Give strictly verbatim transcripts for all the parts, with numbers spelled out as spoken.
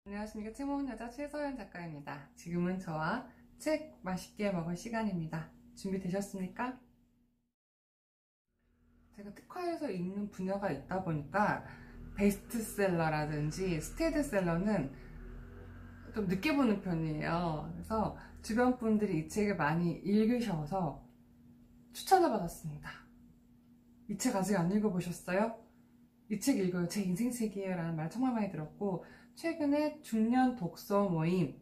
안녕하십니까. 책 먹는 여자 최서연 작가입니다. 지금은 저와 책 맛있게 먹을 시간입니다. 준비되셨습니까? 제가 특화해서 읽는 분야가 있다 보니까 베스트셀러라든지 스테디셀러는 좀 늦게 보는 편이에요. 그래서 주변 분들이 이 책을 많이 읽으셔서 추천을 받았습니다. 이 책 아직 안 읽어보셨어요? 이 책 읽어요. 제 인생책이에요 라는 말 정말 많이 들었고, 최근에 중년 독서 모임,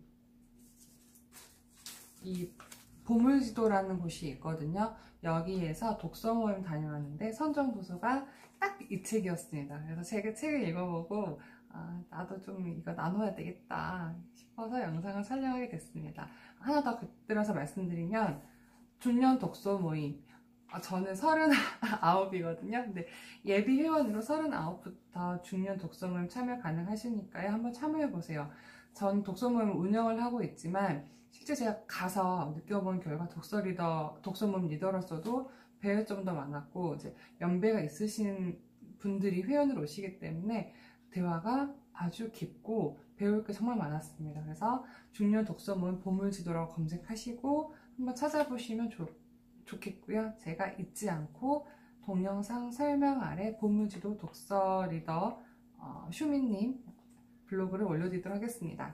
이 보물지도라는 곳이 있거든요. 여기에서 독서 모임 다녀왔는데 선정 도서가 딱 이 책이었습니다. 그래서 제가 책을 읽어보고 아, 나도 좀 이거 나눠야 되겠다 싶어서 영상을 촬영하게 됐습니다. 하나 더 곁들여서 말씀드리면, 중년 독서 모임, 아, 저는 서른아홉이거든요. 근데 예비 회원으로 서른아홉부터 중년 독서 모임 참여 가능하시니까요. 한번 참여해보세요. 전 독서 모임 운영을 하고 있지만 실제 제가 가서 느껴본 결과 독서 리더, 독서 모임 리더로서도 배울 점도 많았고, 이제 연배가 있으신 분들이 회원으로 오시기 때문에 대화가 아주 깊고 배울 게 정말 많았습니다. 그래서 중년 독서 모임 보물지도라고 검색하시고 한번 찾아보시면 좋, 좋겠고요. 제가 잊지 않고 동영상 설명 아래 보물지도 독서 리더 어, 슈미님 블로그를 올려드리도록 하겠습니다.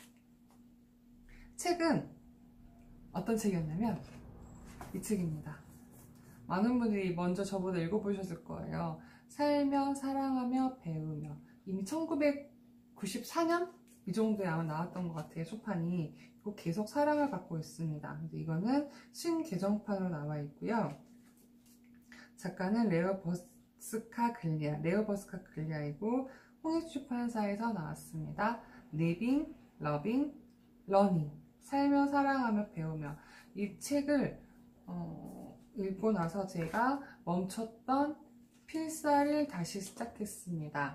책은 어떤 책이었냐면 이 책입니다. 많은 분들이 먼저 저보다 읽어보셨을 거예요. 살며 사랑하며 배우며. 이미 천구백구십사 년? 이 정도에 아마 나왔던 것 같아요. 초판이. 이거 계속 사랑을 받고 있습니다. 근데 이거는 신개정판으로 나와 있고요. 작가는 레어 버스카 글리아, 레어 버스카 글리아이고 홍익출판사에서 나왔습니다. Living, Loving, Learning. 살며 사랑하며 배우며. 이 책을 어, 읽고 나서 제가 멈췄던 필사를 다시 시작했습니다.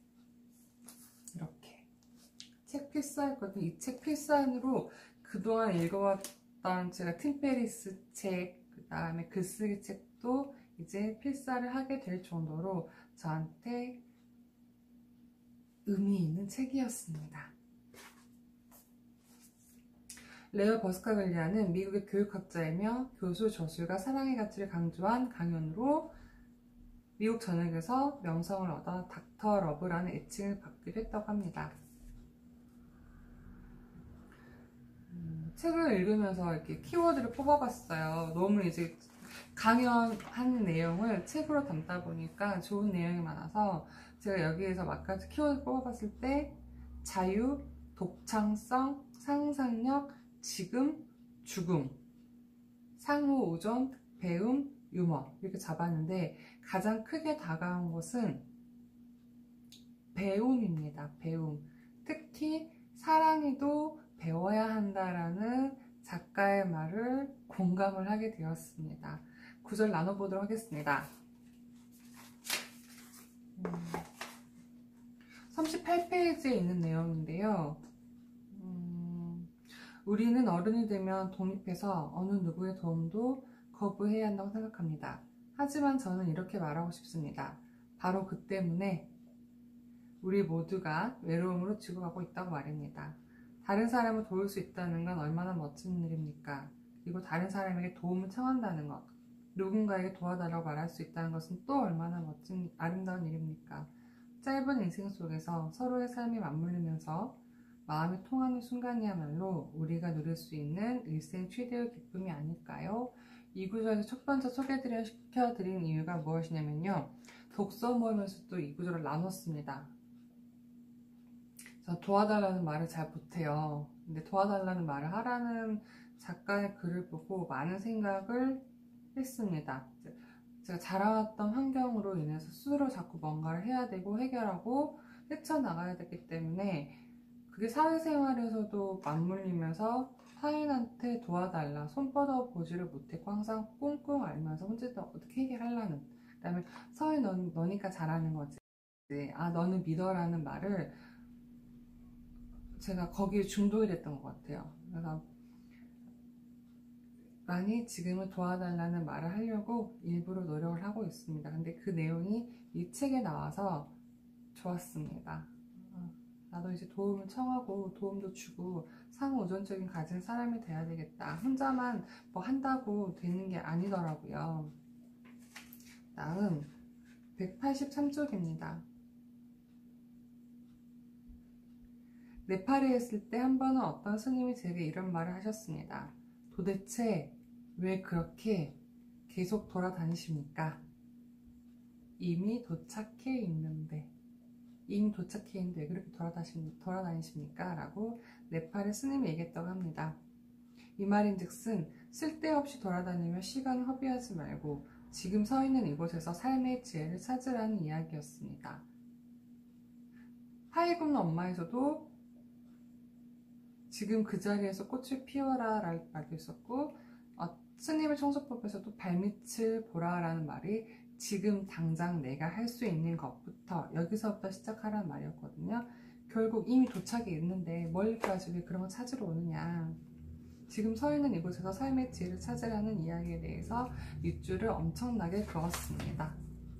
이렇게 책 필사했거든요. 이 책 필사로 그동안 읽어왔던 제가 팀 페리스 책, 그 다음에 글쓰기 책도 이제 필사를 하게 될 정도로 저한테 의미 있는 책이었습니다. 레어 버스카글리아는 미국의 교육학자이며 교수, 저술가 사랑의 가치를 강조한 강연으로 미국 전역에서 명성을 얻어 닥터 러브라는 애칭을 받기도 했다고 합니다. 음, 책을 읽으면서 이렇게 키워드를 뽑아봤어요. 너무 이제 강연한 내용을 책으로 담다 보니까 좋은 내용이 많아서 제가 여기에서 몇 가지 키워드 뽑아봤을 때 자유, 독창성, 상상력, 지금, 죽음, 상호 우존, 배움, 유머 이렇게 잡았는데 가장 크게 다가온 것은 배움입니다. 배움. 특히 사랑이도 배워야 한다라는 작가의 말을 공감을 하게 되었습니다. 구절 나눠보도록 하겠습니다. 음, 삼십팔 페이지에 있는 내용인데요. 음, 우리는 어른이 되면 독립해서 어느 누구의 도움도 거부해야 한다고 생각합니다. 하지만 저는 이렇게 말하고 싶습니다. 바로 그 때문에 우리 모두가 외로움으로 죽어가고 있다고 말입니다. 다른 사람을 도울 수 있다는 건 얼마나 멋진 일입니까? 그리고 다른 사람에게 도움을 청한다는 것, 누군가에게 도와달라고 말할 수 있다는 것은 또 얼마나 멋진 아름다운 일입니까? 짧은 인생 속에서 서로의 삶이 맞물리면서 마음이 통하는 순간이야말로 우리가 누릴 수 있는 일생 최대의 기쁨이 아닐까요? 이 구절에서 첫 번째 소개시켜드린 이유가 무엇이냐면요. 독서 모임에서도 이 구절을 나눴습니다. 저 도와달라는 말을 잘 못해요. 근데 도와달라는 말을 하라는 작가의 글을 보고 많은 생각을 했습니다. 제가 자라왔던 환경으로 인해서 스스로 자꾸 뭔가를 해야 되고 해결하고 헤쳐나가야 되기 때문에 그게 사회생활에서도 맞물리면서 타인한테 도와달라 손 뻗어보지를 못했고 항상 꽁꽁 앓면서 혼자 어떻게 해결하려는, 그 다음에 서희 넌, 너니까 잘하는 거지, 아 너는 믿어라는 말을 제가 거기에 중독이 됐던 것 같아요. 그래서 많이 지금은 도와달라는 말을 하려고 일부러 노력을 하고 있습니다. 근데 그 내용이 이 책에 나와서 좋았습니다. 나도 이제 도움을 청하고 도움도 주고 상호우존적인 가진 사람이 돼야 되겠다. 혼자만 뭐 한다고 되는 게 아니더라고요. 다음 백팔십삼 쪽입니다. 네팔에 있을 때 한 번은 어떤 스님이 제게 이런 말을 하셨습니다. 도대체 왜 그렇게 계속 돌아다니십니까? 이미 도착해 있는데 이미 도착해 있는데 왜 그렇게 돌아다니십니까? 라고 네팔의 스님이 얘기했다고 합니다. 이 말인즉슨 쓸데없이 돌아다니며 시간을 허비하지 말고 지금 서 있는 이곳에서 삶의 지혜를 찾으라는 이야기였습니다. 파이 굽는 엄마에서도 지금 그 자리에서 꽃을 피워라 라는 말도 있었고, 어, 스님의 청소법에서도 발밑을 보라 라는 말이 지금 당장 내가 할 수 있는 것부터 여기서부터 시작하라는 말이었거든요. 결국 이미 도착이 있는데 멀리까지 왜 그런 걸 찾으러 오느냐. 지금 서 있는 이곳에서 삶의 지혜를 찾으라는 이야기에 대해서 밑줄을 엄청나게 그었습니다.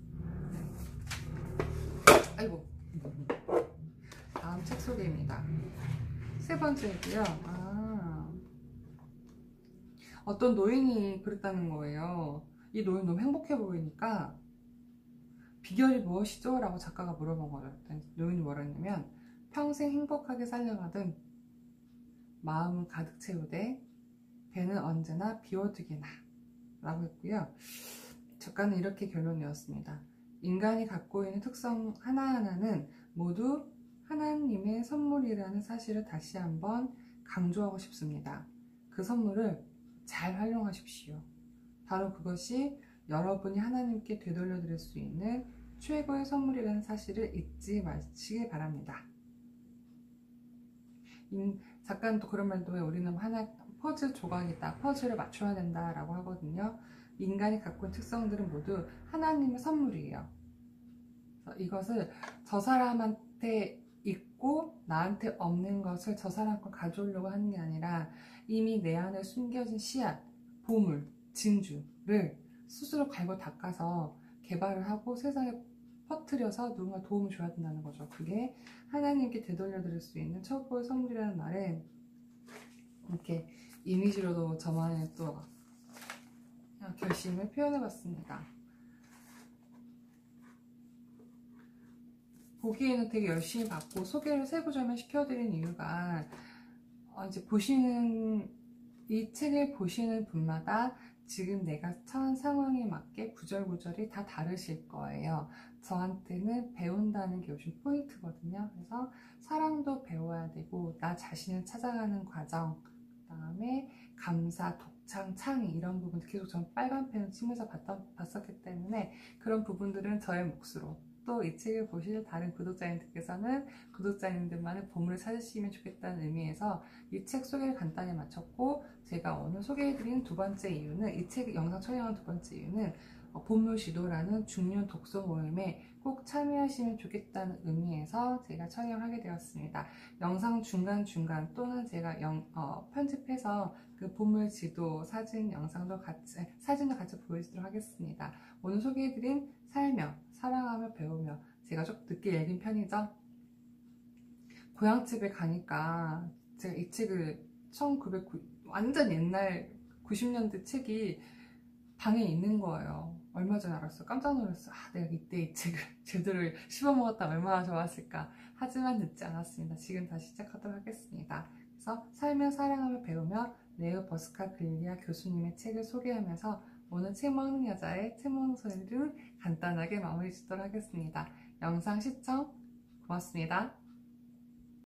아이고. 다음 책 소개입니다. 세 번째고요. 아, 어떤 노인이 그랬다는 거예요. 이 노인 너무 행복해 보이니까 비결이 무엇이죠? 라고 작가가 물어본 거죠. 노인이 뭐라 했냐면 평생 행복하게 살려가든 마음은 가득 채우되 배는 언제나 비워두기나 라고 했고요. 작가는 이렇게 결론이었습니다. 인간이 갖고 있는 특성 하나하나는 모두 하나님의 선물이라는 사실을 다시 한번 강조하고 싶습니다. 그 선물을 잘 활용하십시오. 바로 그것이 여러분이 하나님께 되돌려 드릴 수 있는 최고의 선물이라는 사실을 잊지 마시길 바랍니다. 작가는 또 그런 말도 해요. 우리는 하나 퍼즐 조각이다. 퍼즐을 맞춰야 된다 라고 하거든요. 인간이 갖고 있는 특성들은 모두 하나님의 선물이에요. 그래서 이것을 저 사람한테 있고 나한테 없는 것을 저 사람 걸 가져오려고 하는 게 아니라 이미 내 안에 숨겨진 씨앗, 보물, 진주를 스스로 갈고 닦아서 개발을 하고 세상에 퍼뜨려서 누군가 도움을 줘야 된다는 거죠. 그게 하나님께 되돌려 드릴 수 있는 최고의 선물이라는 말에 이렇게 이미지로도 저만의 또 결심을 표현해 봤습니다. 보기에는 되게 열심히 봤고 소개를 세부적으로 시켜드린 이유가 어 이제 보시는 이 책을 보시는 분마다 지금 내가 처한 상황에 맞게 구절구절이 다 다르실 거예요. 저한테는 배운다는 게 요즘 포인트거든요. 그래서 사랑도 배워야 되고 나 자신을 찾아가는 과정, 그 다음에 감사, 독창, 창의 이런 부분들 계속 전 빨간 펜을 치면서 봤던, 봤었기 때문에 그런 부분들은 저의 몫으로 또 이 책을 보실 다른 구독자님들께서는 구독자님들만의 보물을 찾으시면 좋겠다는 의미에서 이 책 소개를 간단히 마쳤고 제가 오늘 소개해드린 두 번째 이유는 이 책 영상 촬영한 두 번째 이유는 보물 시도라는 중년 독서 모임에 꼭 참여하시면 좋겠다는 의미에서 제가 촬영하게 되었습니다. 영상 중간중간 또는 제가 영, 어, 편집해서 그 보물 지도 사진 영상도 같이 사진도 같이 보여드리도록 하겠습니다. 오늘 소개해드린 살며 사랑하며 배우며 제가 좀 늦게 읽은 편이죠. 고향집에 가니까 제가 이 책을 천구백구 완전 옛날 구십 년대 책이 방에 있는 거예요. 얼마 전에 알았어요. 깜짝 놀랐어요. 아, 내가 이때 이 책을 제대로 씹어먹었다 얼마나 좋았을까. 하지만 늦지 않았습니다. 지금 다시 시작하도록 하겠습니다. 그래서 살며 사랑하며 배우며 네오 버스칼 빌리아 교수님의 책을 소개하면서 오늘 책 먹는 여자의 책 먹는 소리를 간단하게 마무리 짓도록 하겠습니다. 영상 시청 고맙습니다.